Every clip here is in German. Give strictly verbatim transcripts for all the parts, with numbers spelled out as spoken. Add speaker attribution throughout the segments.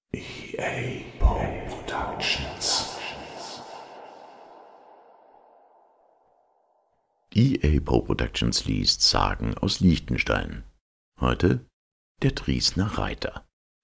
Speaker 1: E A Poe Productions.
Speaker 2: E A Poe Productions liest Sagen aus Liechtenstein. Heute der Driesner Reiter.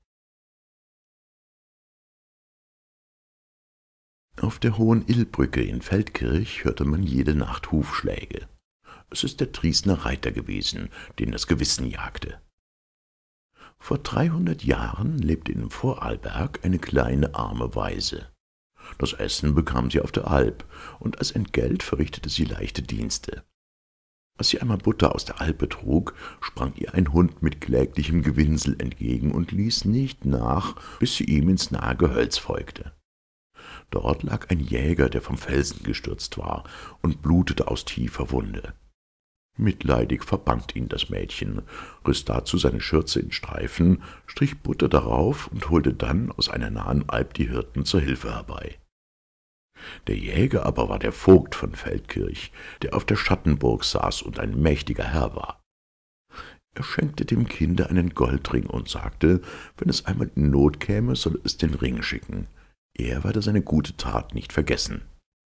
Speaker 2: Auf der Hohen Illbrücke in Feldkirch hörte man jede Nacht Hufschläge. Es ist der Driesner Reiter gewesen, den das Gewissen jagte. Vor dreihundert Jahren lebte in Vorarlberg eine kleine arme Waise. Das Essen bekam sie auf der Alp, und als Entgelt verrichtete sie leichte Dienste. Als sie einmal Butter aus der Alpe trug, sprang ihr ein Hund mit kläglichem Gewinsel entgegen und ließ nicht nach, bis sie ihm ins nahe Gehölz folgte. Dort lag ein Jäger, der vom Felsen gestürzt war und blutete aus tiefer Wunde. Mitleidig verband ihn das Mädchen, riss dazu seine Schürze in Streifen, strich Butter darauf und holte dann aus einer nahen Alp die Hirten zur Hilfe herbei. Der Jäger aber war der Vogt von Feldkirch, der auf der Schattenburg saß und ein mächtiger Herr war. Er schenkte dem Kinde einen Goldring und sagte, wenn es einmal in Not käme, solle es den Ring schicken. Er werde seine gute Tat nicht vergessen.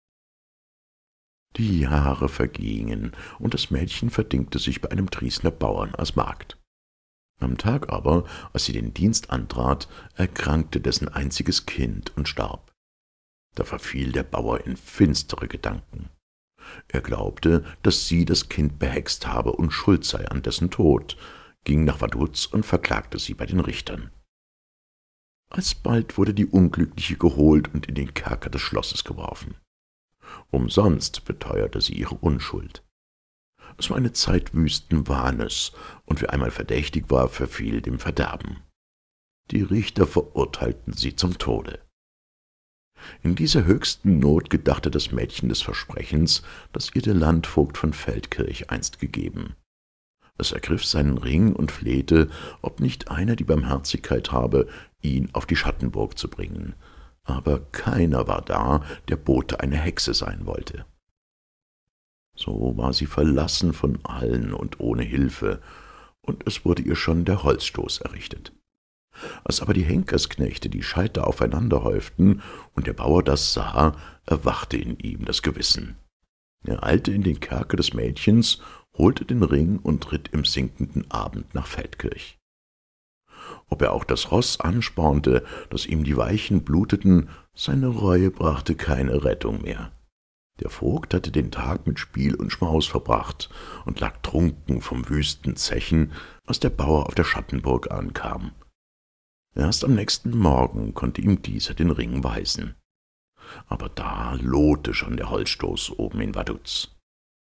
Speaker 2: Die Jahre vergingen, und das Mädchen verdingte sich bei einem Driesner Bauern als Magd. Am Tag aber, als sie den Dienst antrat, erkrankte dessen einziges Kind und starb. Da verfiel der Bauer in finstere Gedanken. Er glaubte, dass sie das Kind behext habe und schuld sei an dessen Tod, ging nach Vaduz und verklagte sie bei den Richtern. Alsbald wurde die Unglückliche geholt und in den Kerker des Schlosses geworfen. Umsonst beteuerte sie ihre Unschuld. Es war eine Zeit wüsten Wahnes, und wer einmal verdächtig war, verfiel dem Verderben. Die Richter verurteilten sie zum Tode. In dieser höchsten Not gedachte das Mädchen des Versprechens, das ihr der Landvogt von Feldkirch einst gegeben. Es ergriff seinen Ring und flehte, ob nicht einer die Barmherzigkeit habe, ihn auf die Schattenburg zu bringen. Aber keiner war da, der Bote eine Hexe sein wollte. So war sie verlassen von allen und ohne Hilfe, und es wurde ihr schon der Holzstoß errichtet. Als aber die Henkersknechte die Scheiter aufeinander häuften und der Bauer das sah, erwachte in ihm das Gewissen. Er eilte in den Kerker des Mädchens, holte den Ring und ritt im sinkenden Abend nach Feldkirch. Ob er auch das Ross anspornte, daß ihm die Weichen bluteten, seine Reue brachte keine Rettung mehr. Der Vogt hatte den Tag mit Spiel und Schmaus verbracht und lag trunken vom wüsten Zechen, als der Bauer auf der Schattenburg ankam. Erst am nächsten Morgen konnte ihm dieser den Ring weisen. Aber da lohte schon der Holzstoß oben in Vaduz.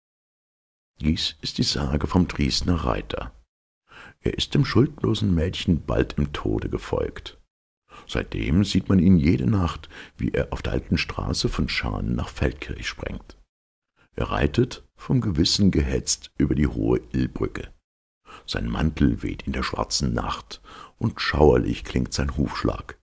Speaker 2: Dies ist die Sage vom Driesner Reiter. Er ist dem schuldlosen Mädchen bald im Tode gefolgt. Seitdem sieht man ihn jede Nacht, wie er auf der alten Straße von Schaan nach Feldkirch sprengt. Er reitet, vom Gewissen gehetzt, über die hohe Illbrücke. Sein Mantel weht in der schwarzen Nacht, und schauerlich klingt sein Hufschlag.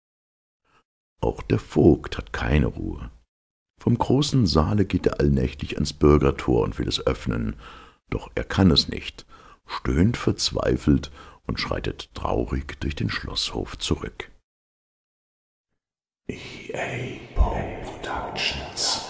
Speaker 2: Auch der Vogt hat keine Ruhe. Vom großen Saale geht er allnächtlich ans Bürgertor und will es öffnen, doch er kann es nicht, stöhnt verzweifelt und schreitet traurig durch den Schlosshof zurück.
Speaker 1: E A Poe Productions.